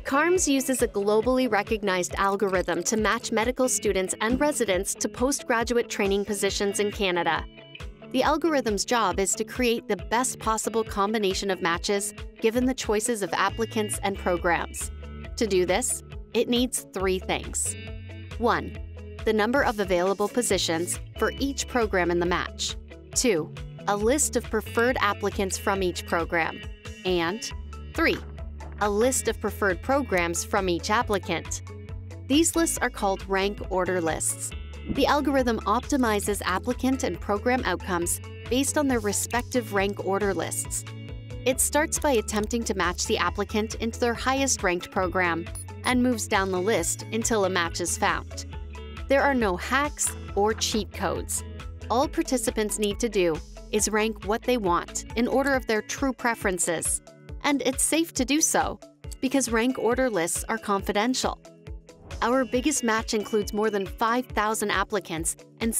CaRMS uses a globally recognized algorithm to match medical students and residents to postgraduate training positions in Canada. The algorithm's job is to create the best possible combination of matches given the choices of applicants and programs. To do this, it needs three things. 1. The number of available positions for each program in the match. 2. A list of preferred applicants from each program. And 3. A list of preferred programs from each applicant. These lists are called rank order lists. The algorithm optimizes applicant and program outcomes based on their respective rank order lists. It starts by attempting to match the applicant into their highest ranked program and moves down the list until a match is found. There are no hacks or cheat codes. All participants need to do is rank what they want in order of their true preferences. And it's safe to do so, because rank order lists are confidential. Our biggest match includes more than 5,000 applicants and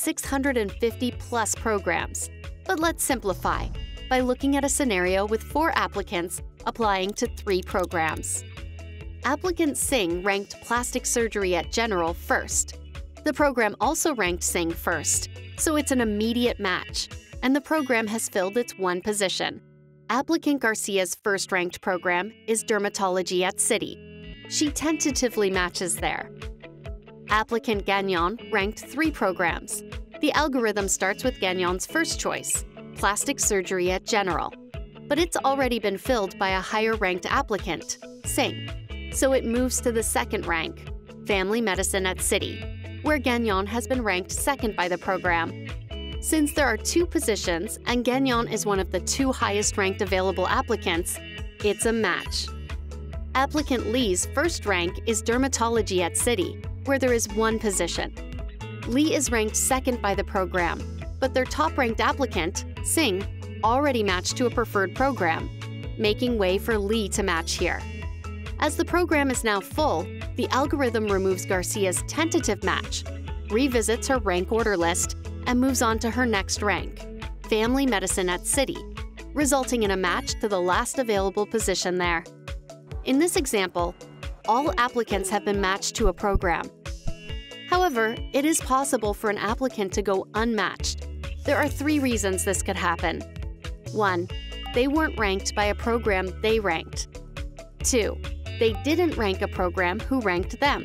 650+ programs. But let's simplify by looking at a scenario with 4 applicants applying to 3 programs. Applicant Singh ranked plastic surgery at General first. The program also ranked Singh first, so it's an immediate match, and the program has filled its one position. Applicant Garcia's first-ranked program is dermatology at City. She tentatively matches there. Applicant Gagnon ranked 3 programs. The algorithm starts with Gagnon's first choice, plastic surgery at General. But it's already been filled by a higher-ranked applicant, Singh. So it moves to the second rank, family medicine at City, where Gagnon has been ranked second by the program. Since there are 2 positions and Gagnon is one of the 2 highest-ranked available applicants, it's a match. Applicant Lee's first rank is dermatology at City, where there is 1 position. Lee is ranked second by the program, but their top-ranked applicant, Singh, already matched to a preferred program, making way for Lee to match here. As the program is now full, the algorithm removes Garcia's tentative match, revisits her rank order list, and moves on to her next rank, family medicine at City, resulting in a match to the last available position there. In this example, all applicants have been matched to a program. However, it is possible for an applicant to go unmatched. There are 3 reasons this could happen. 1. They weren't ranked by a program they ranked. 2. They didn't rank a program who ranked them.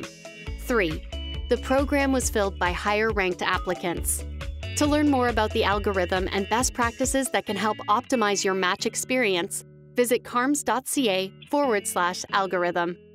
3. The program was filled by higher-ranked applicants. To learn more about the algorithm and best practices that can help optimize your match experience, visit carms.ca/algorithm.